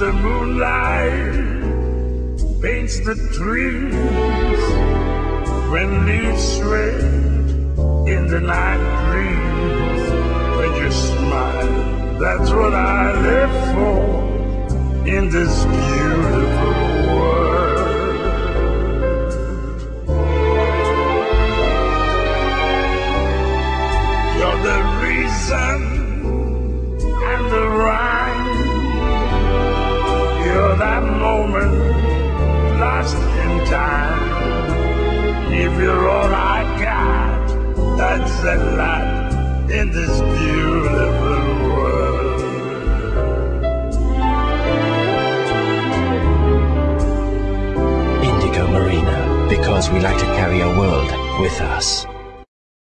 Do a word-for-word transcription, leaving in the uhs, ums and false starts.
the moonlight paints the trees, when leaves sway in the night breeze. When you smile, that's what I live for in this beautiful world. You're the reason and the rhyme. You're that moment lost in time. If you're all I got, that's a lot in this beautiful world. Indigo Marina, because we like to carry a world with us.